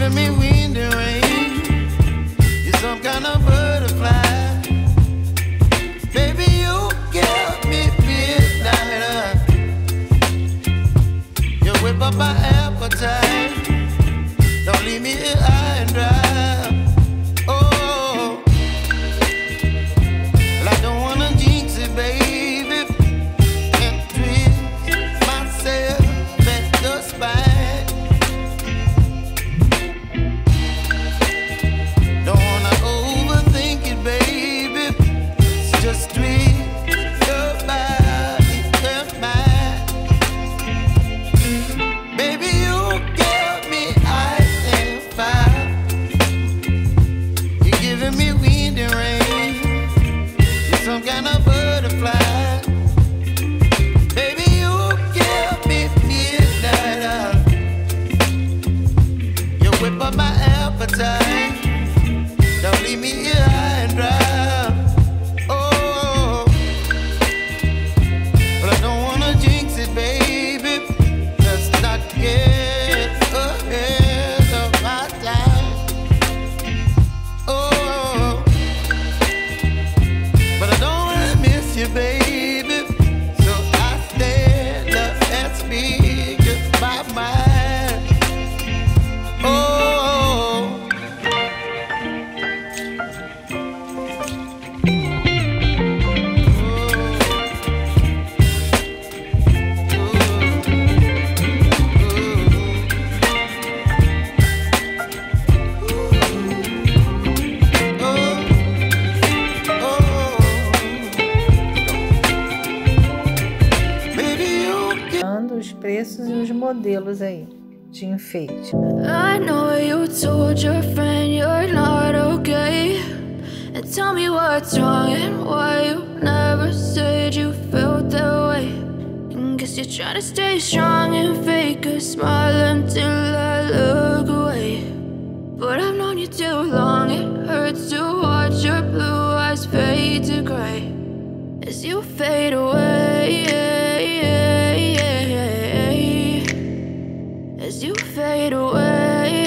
giving me wind and rain. You're some kind of butterfly. Baby, you give me midnight. You whip up my appetite. Don't leave me here high and dry. Oh, well, I don't wanna jinx it, baby, and twist myself at the spine. Don't wanna overthink it, baby. It's just twist your body and mine. Baby, you give me ice and fire. You're giving me wind and rain. You're some kind of butterfly. Baby, you give me midnight. You whip up my appetite. Don't leave me here high and dry. Oh, but I don't wanna jinx it, baby. Let's not get ahead of my time. Oh, but I don't wanna miss you, baby. So I stand up and speak just my mind. Oh. Os preços e os modelos aí de enfeite. I know you told your friend you're not okay, and tell me what's wrong and why you never said you felt that way. And guess you're trying to stay strong and fake a smile until I look away. But I've known you too long, it hurts to watch your blue eyes fade to gray as you fade away. As you fade away.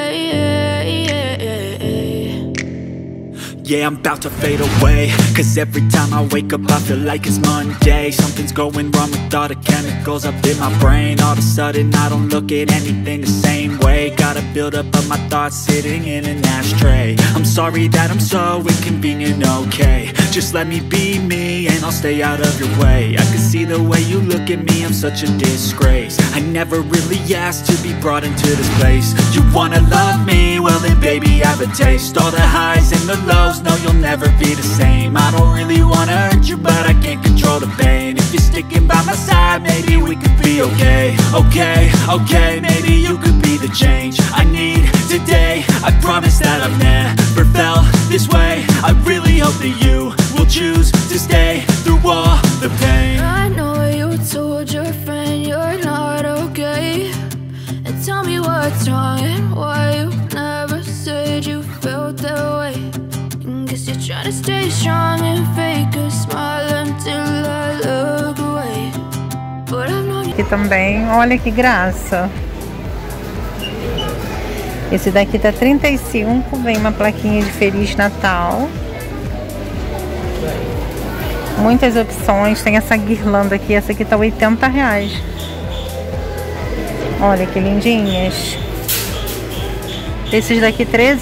Yeah, I'm about to fade away, cause every time I wake up I feel like it's Monday. Something's going wrong with all the chemicals up in my brain. All of a sudden I don't look at anything the same way. Gotta build up of my thoughts sitting in an ashtray. I'm sorry that I'm so inconvenient, okay. Just let me be me and I'll stay out of your way. I can see the way you look at me, I'm such a disgrace. I never really asked to be brought into this place. You wanna love me? Well then baby have a taste. All the highs and the lows, no you'll never be the same. I don't really wanna hurt you but I can't control the pain. If you're sticking by my side maybe we could be okay. Okay, maybe you could be the change I need today. I promise that I've never felt this way. I really hope that you will choose to stay through all the pain. I know you told your friend you're not okay, and tell me what's wrong and why you never said you felt that way. And guess you're trying to stay strong and fake a smile until I look away. But I've known you. Aqui também, olha que graça. Esse daqui tá 35, vem uma plaquinha de Feliz Natal. Muitas opções, tem essa guirlanda aqui, essa aqui tá R$80. Olha que lindinhas. Esses daqui R$13.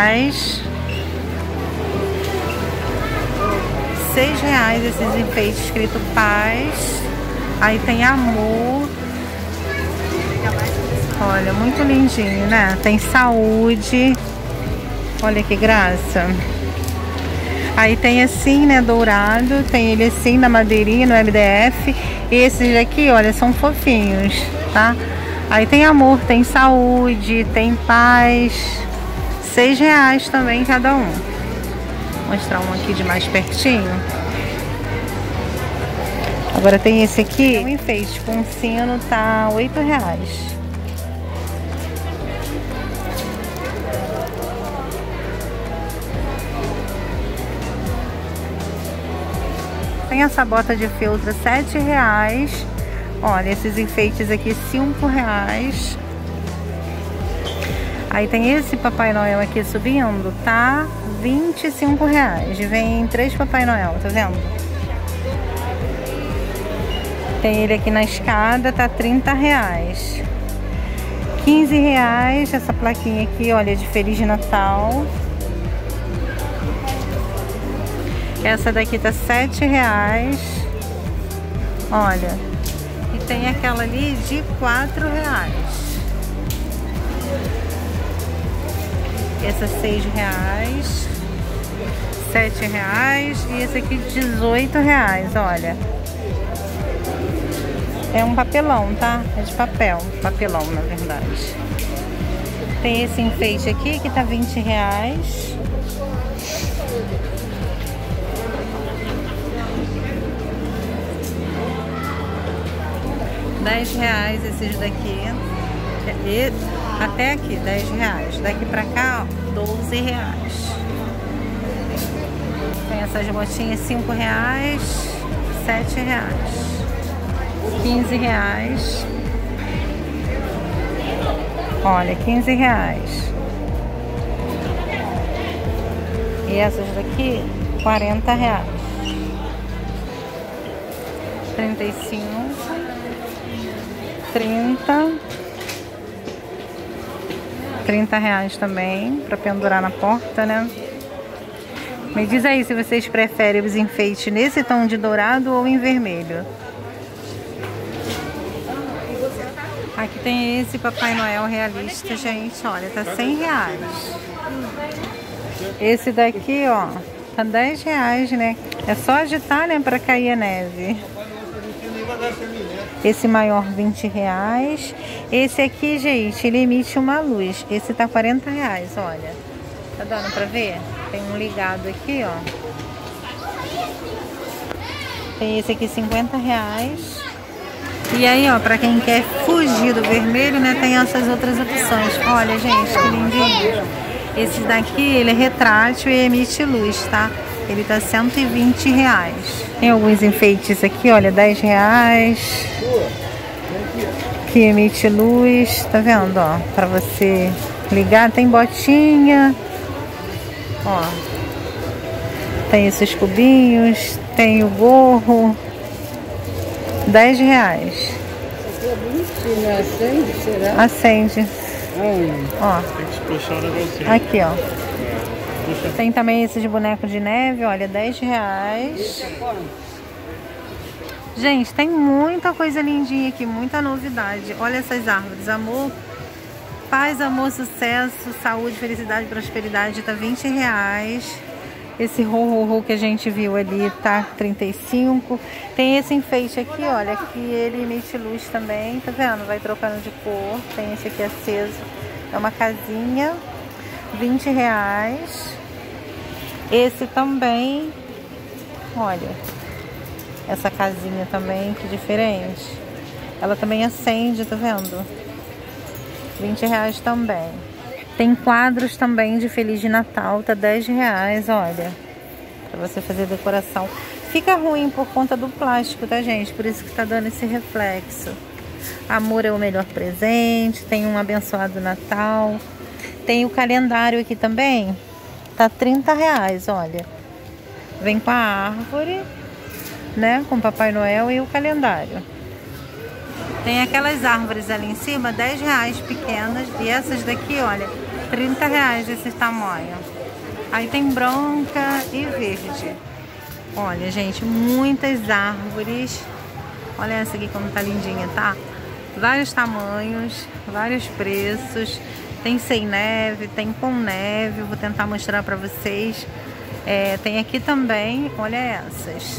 R$6 esses enfeites escrito paz. Aí tem amor. Olha, muito lindinho, né? Tem saúde. Olha que graça. Aí tem assim, né, dourado. Tem ele assim, na madeirinha, no MDF. E esses daqui, olha, são fofinhos, tá? Aí tem amor, tem saúde, tem paz. R$6 também cada um. Vou mostrar um aqui de mais pertinho. Agora tem esse aqui, um enfeite com sino, tá R$8. Tem essa bota de feltro R$7. Olha, esses enfeites aqui R$5. Aí tem esse Papai Noel aqui subindo, tá R$25. Vem 3 Papai Noel, tá vendo? Tem ele aqui na escada, tá R$30. R$15 essa plaquinha aqui, olha, de Feliz Natal. Essa daqui tá R$7. Olha. E tem aquela ali de R$4. Essa R$6, R$7 e esse aqui R$18, olha. É um papelão, tá? É de papel, papelão na verdade. Tem esse enfeite aqui que tá R$20. R$10 esses daqui. E até aqui, R$10. Daqui pra cá, ó, R$12. Tem essas botinhas, R$5, R$7. R$15. Olha, R$15. E essas daqui, R$40. 35. 30 reais também, pra pendurar na porta, né? Me diz aí se vocês preferem os enfeites nesse tom de dourado ou em vermelho. Aqui tem esse Papai Noel realista, gente, olha, tá R$100. Esse daqui, ó, tá R$10, né? É só agitar, né, pra cair a neve. Esse maior R$20. Esse aqui, gente, ele emite uma luz. Esse tá R$40, olha. Tá dando pra ver? Tem um ligado aqui, ó. Tem esse aqui R$50. E aí, ó, pra quem quer fugir do vermelho, né, tem essas outras opções. Olha, gente, que lindinho. Esse daqui, ele é retrátil e emite luz, tá? Ele tá R$120. Tem alguns enfeites aqui, olha, R$10. Que emite luz, tá vendo, ó? Pra você ligar, tem botinha. Ó. Tem esses cubinhos, tem o gorro. R$10. Aqui é bonitinho, acende, será? Acende. Ó. Tem que puxar o negocinho. Aqui, ó. Tem também esses bonecos de neve, olha, R$10. Gente, tem muita coisa lindinha aqui, muita novidade. Olha essas árvores, amor, paz, amor, sucesso, saúde, felicidade, prosperidade, tá R$20. Esse ro-ro-ro que a gente viu ali tá R$35. Tem esse enfeite aqui, olha, que ele emite luz também, tá vendo? Vai trocando de cor. Tem esse aqui aceso, é uma casinha, R$20. Esse também, olha, essa casinha também, que diferente. Ela também acende, tá vendo? R$20 também. Tem quadros também de Feliz de Natal, tá R$10, olha. Pra você fazer decoração. Fica ruim por conta do plástico, tá, gente? Por isso que tá dando esse reflexo. Amor é o melhor presente. Tem um abençoado Natal. Tem o calendário aqui também. Tá R$30, olha. Vem com a árvore, né? Com Papai Noel e o calendário. Tem aquelas árvores ali em cima, R$10 pequenas. E essas daqui, olha, R$30 esse tamanho. Aí tem branca e verde. Olha, gente, muitas árvores. Olha essa aqui como tá lindinha, tá? Vários tamanhos, vários preços. Tem sem neve, tem com neve. Vou tentar mostrar pra vocês. Tem aqui também, olha essas.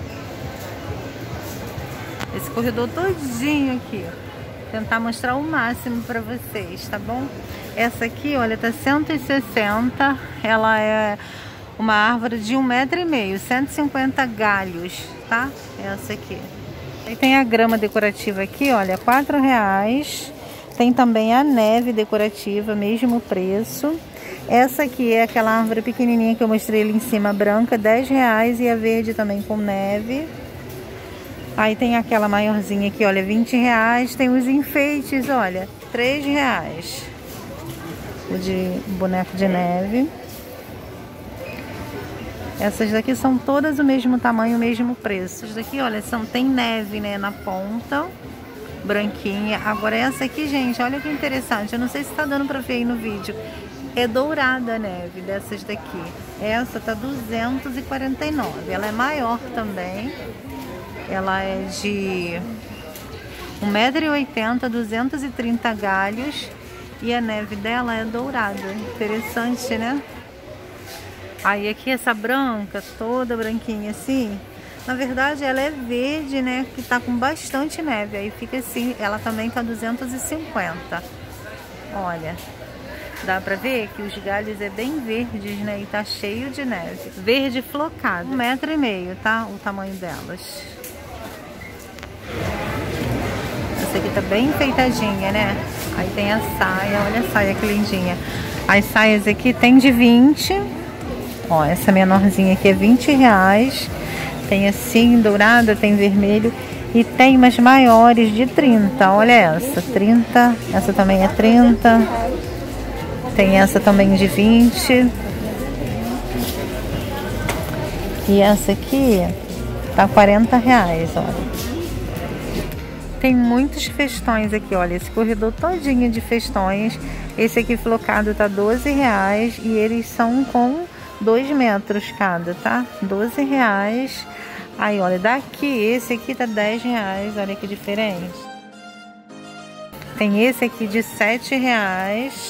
Esse corredor todinho aqui. Tentar mostrar o máximo pra vocês, tá bom? Essa aqui, olha, tá 160. Ela é uma árvore de 1,5 m, 150 galhos, tá? Essa aqui. Aí tem a grama decorativa aqui, olha, R$4. Tem também a neve decorativa, mesmo preço. Essa aqui é aquela árvore pequenininha que eu mostrei ali em cima, branca, R$10. E a verde também com neve. Aí tem aquela maiorzinha aqui, olha, R$20. Tem os enfeites, olha, R$3. o de boneco de neve. Essas daqui são todas o mesmo tamanho, o mesmo preço. Essas daqui, olha, tem neve, né, na ponta, branquinha. Agora essa aqui, gente, olha que interessante. Eu não sei se tá dando pra ver aí no vídeo. É dourada a neve dessas daqui. Essa tá 249. Ela é maior também. Ela é de 1,80 m, 230 galhos. E a neve dela é dourada. Interessante, né? Aí aqui essa branca, toda branquinha assim, na verdade ela é verde, né? Que tá com bastante neve. Aí fica assim, ela também tá 250. Olha, dá pra ver que os galhos é bem verdes, né? E tá cheio de neve. Verde flocado, 1,5 m, tá? O tamanho delas. Essa aqui tá bem enfeitadinha, né? Aí tem a saia, olha a saia que lindinha. As saias aqui tem de 20. Ó, essa menorzinha aqui é 20 reais. Tem assim, dourada, tem vermelho. E tem umas maiores de 30. Olha essa, 30. Essa também é 30. Tem essa também de 20. E essa aqui tá 40 reais, olha. Tem muitos festões aqui, olha. Esse corredor todinho de festões. Esse aqui flocado tá 12 reais. E eles são com 2 metros cada, tá? 12 reais. Aí, olha, daqui, esse aqui tá 10 reais. Olha que diferente. Tem esse aqui de 7 reais.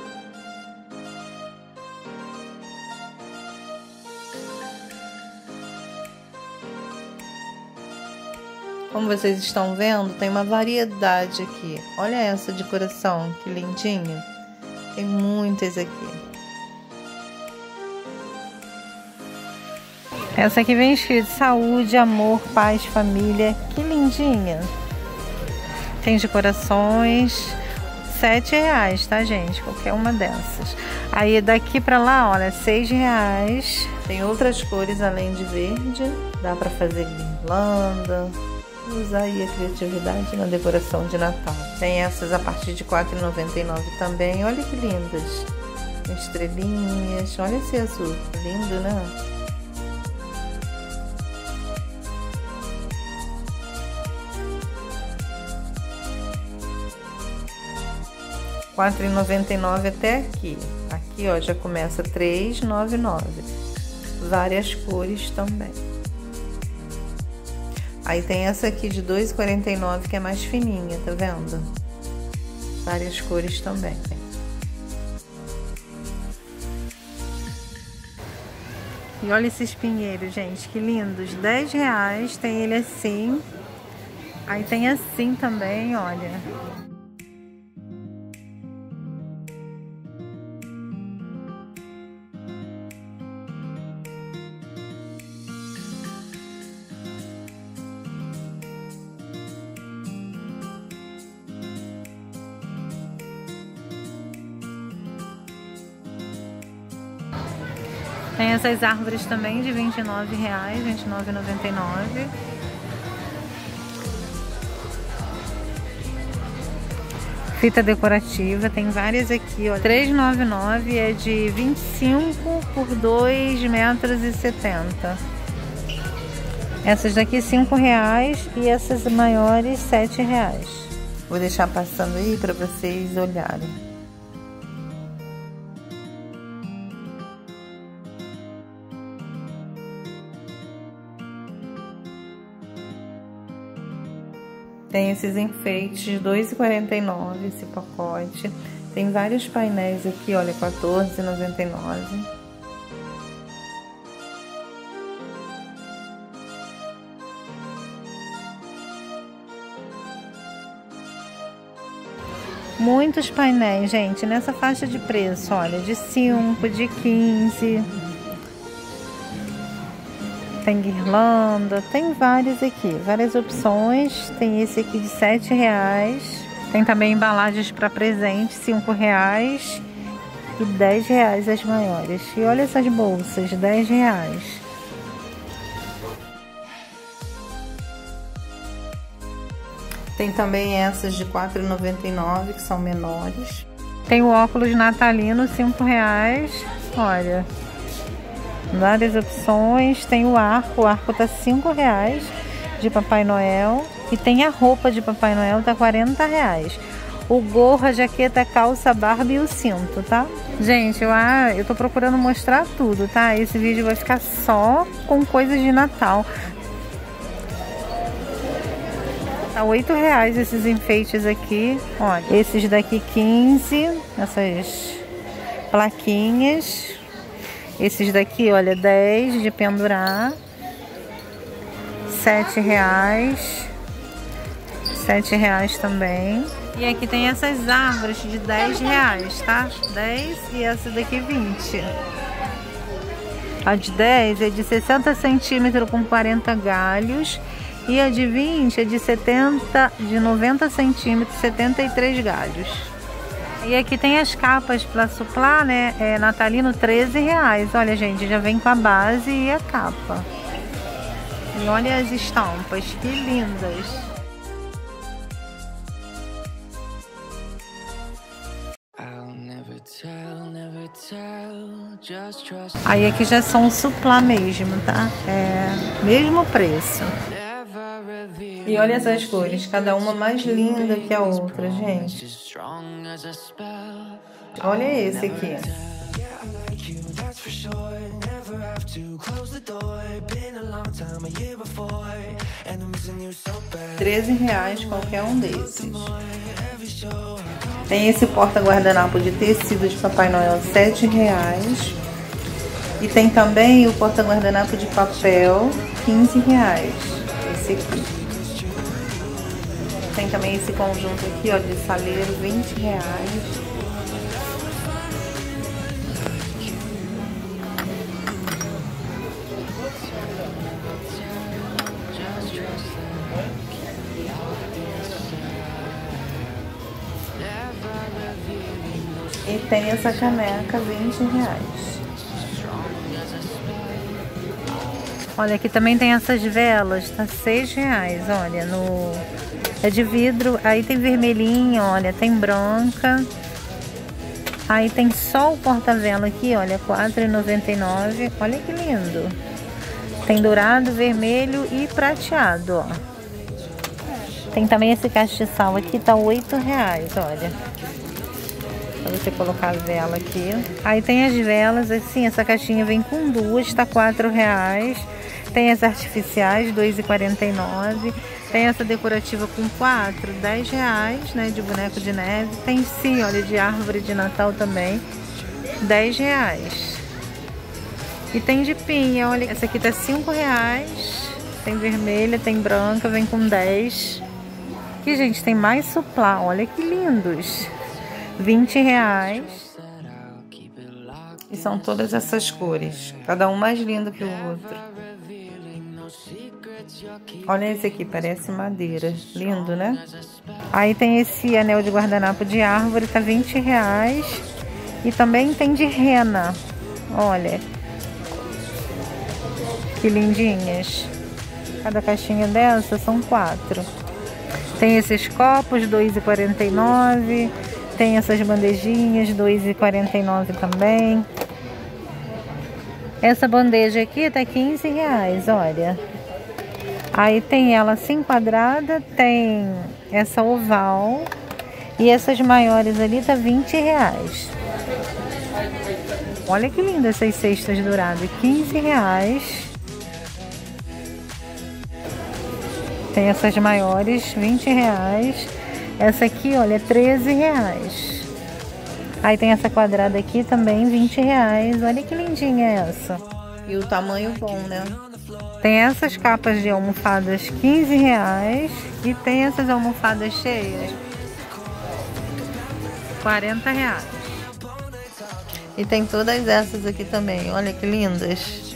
Como vocês estão vendo, tem uma variedade aqui. Olha essa de coração, que lindinha. Tem muitas aqui. Essa aqui vem escrito saúde, amor, paz, família. Que lindinha. Tem de corações. 7 reais, tá, gente? Qualquer uma dessas. Aí daqui pra lá, olha, 6 reais. Tem outras cores além de verde. Dá pra fazer guirlanda. Usar aí a criatividade na decoração de Natal. Tem essas a partir de R$ 4,99 também. Olha que lindas. Estrelinhas. Olha esse azul. Lindo, né? R$ 4,99 até aqui. Aqui, ó, já começa R$ 3,99. Várias cores também. Aí tem essa aqui de R$ 2,49 que é mais fininha, tá vendo? Várias cores também. E olha esses pinheiros, gente, que lindos. 10 reais, tem ele assim. Aí tem assim também, olha. Tem essas árvores também de R$ 29,00, R$ 29,99. Fita decorativa, tem várias aqui, ó. R$ 3,99 é de 25 por 2,70 metros. Essas daqui R$ 5,00 e essas maiores R$ 7,00. Vou deixar passando aí para vocês olharem. Tem esses enfeites de R$ 2,49 esse pacote. Tem vários painéis aqui, olha, R$ 14,99. Muitos painéis, gente, nessa faixa de preço, olha, de 5, de 15. Tem guirlanda, tem vários aqui, várias opções. Tem esse aqui de R$ 7,00. Tem também embalagens para presente, R$ 5,00 e R$ 10,00 as maiores. E olha essas bolsas, R$ 10,00. Tem também essas de R$ 4,99 que são menores. Tem o óculos natalino, R$5. Olha, várias opções. Tem o arco tá R$5 de Papai Noel. E tem a roupa de Papai Noel, tá R$40. O gorro, a jaqueta, a calça, a barba e o cinto, tá? Gente, eu tô procurando mostrar tudo, tá? Esse vídeo vai ficar só com coisas de Natal. Tá R$8 esses enfeites aqui. Olha, esses daqui 15, essas plaquinhas. Esses daqui, olha, 10 de pendurar. R$7. R$7 também. E aqui tem essas árvores de R$10, tá? 10 e essa daqui 20. A de 10 é de 60 centímetros com 40 galhos. E a de 20 é de 90 centímetros, 73 galhos. E aqui tem as capas para suplar, né? É natalino, R$13. Olha, gente, já vem com a base e a capa. E olha as estampas, que lindas. Aí aqui já são suplá mesmo, tá? É mesmo preço. E olha essas cores, cada uma mais linda que a outra, gente. Olha esse aqui. R$13 qualquer um desses. Tem esse porta-guardanapo de tecido de Papai Noel, R$7. E tem também o porta-guardanapo de papel, R$15. Esse aqui. Tem também esse conjunto aqui, ó, de saleiro, R$20. E tem essa caneca, R$20. Olha, aqui também tem essas velas, tá R$6, olha, é de vidro, aí tem vermelhinha, olha, tem branca. Aí tem só o porta-vela aqui, olha, R$4,99, olha que lindo. Tem dourado, vermelho e prateado, ó. Tem também esse castiçal aqui, tá R$8, olha. Pra você colocar a vela aqui. Aí tem as velas, assim, essa caixinha vem com duas, tá R$4. Tem as artificiais, R$2,49. Tem essa decorativa com 4, R$10, né, de boneco de neve. Tem sim, olha, de árvore de Natal também, R$10. E tem de pinha, olha, essa aqui tá R$5. Tem vermelha, tem branca, vem com 10. Aqui, gente, tem mais suplá, olha que lindos. R$20. E são todas essas cores, cada um mais lindo que o outro. Olha esse aqui, parece madeira, lindo, né? Aí tem esse anel de guardanapo de árvore, tá R$20. E também tem de rena, olha, que lindinhas. Cada caixinha dessa são 4. Tem esses copos, R$2,49. Tem essas bandejinhas, R$2,49 também. Essa bandeja aqui tá R$15, olha. Aí tem ela assim quadrada, tem essa oval. E essas maiores ali tá R$20. Olha que linda essas cestas douradas, R$15. Tem essas maiores, R$20. Essa aqui, olha, R$13. Aí tem essa quadrada aqui também, R$20. Olha que lindinha essa. E o tamanho bom, né? Tem essas capas de almofadas, R$15. E tem essas almofadas cheias, R$40. E tem todas essas aqui também, olha que lindas.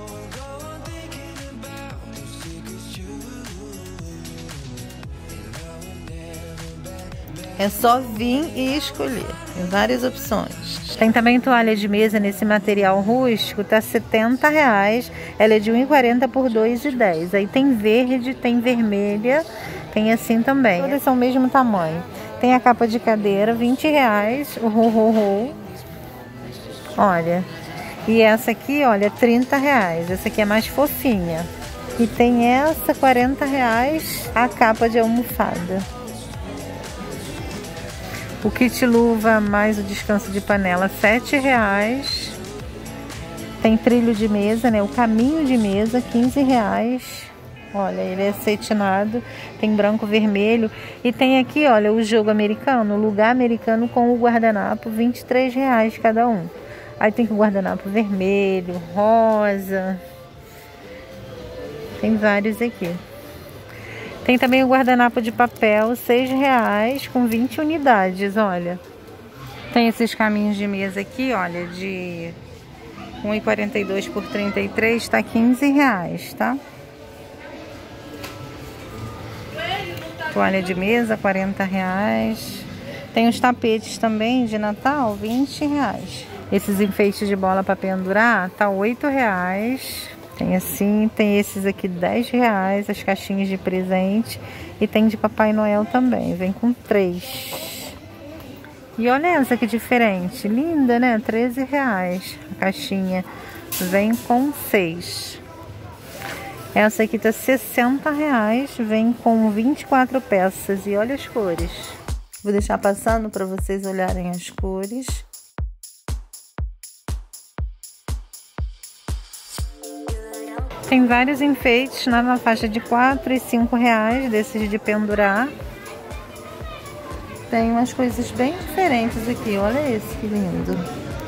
É só vir e escolher, tem várias opções. Tem também toalha de mesa nesse material rústico, tá R$70. Ela é de 1,40 por 2,10. Aí tem verde, tem vermelha, tem assim também. Todas são o mesmo tamanho. Tem a capa de cadeira, R$20, o ho. Olha. E essa aqui, olha, R$30. Essa aqui é mais fofinha. E tem essa, R$40, a capa de almofada. O kit luva mais o descanso de panela, R$7. Tem trilho de mesa, né? O caminho de mesa, R$15. Olha, ele é cetinado, tem branco, vermelho. E tem aqui, olha, o jogo americano, o lugar americano com o guardanapo, R$23 cada um. Aí tem o guardanapo vermelho, rosa. Tem vários aqui. Tem também o guardanapo de papel, R$6 com 20 unidades, olha. Tem esses caminhos de mesa aqui, olha, de 1,42 por 33, tá R$15, tá? Toalha de mesa, R$40. Tem os tapetes também de Natal, R$20. Esses enfeites de bola para pendurar, tá R$8. Tem assim, tem esses aqui R$10, as caixinhas de presente. E tem de Papai Noel também, vem com 3. E olha essa que diferente, linda, né? R$13 a caixinha, vem com 6. Essa aqui tá R$60, vem com 24 peças e olha as cores. Vou deixar passando para vocês olharem as cores. Tem vários enfeites na faixa de R$4 e R$5, desses de pendurar. Tem umas coisas bem diferentes aqui, olha esse que lindo.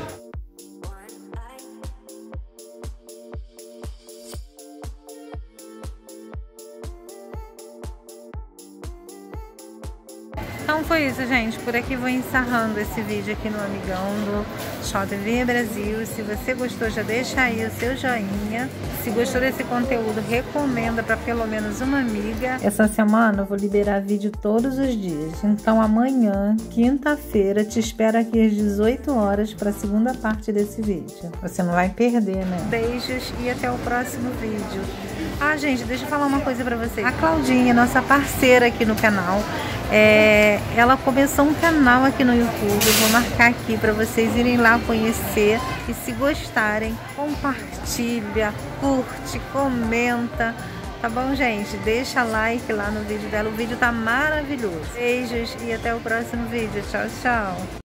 Então foi isso, gente. Por aqui vou encerrando esse vídeo aqui no Amigão do ShopVia Brasil. Se você gostou, já deixa aí o seu joinha. Se gostou desse conteúdo, recomenda para pelo menos uma amiga. Essa semana eu vou liberar vídeo todos os dias. Então amanhã, quinta-feira, te espero aqui às 18 horas para a segunda parte desse vídeo. Você não vai perder, né? Beijos e até o próximo vídeo. Ah, gente, deixa eu falar uma coisa pra vocês. A Claudinha, nossa parceira aqui no canal, ela começou um canal aqui no YouTube. Eu vou marcar aqui pra vocês irem lá conhecer. E se gostarem, compartilha, curte, comenta. Tá bom, gente? Deixa like lá no vídeo dela. O vídeo tá maravilhoso. Beijos e até o próximo vídeo. Tchau, tchau.